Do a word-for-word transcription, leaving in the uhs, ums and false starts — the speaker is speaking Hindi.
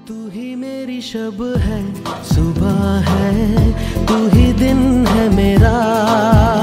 तू ही मेरी शब है, सुबह है, तू ही दिन है मेरा।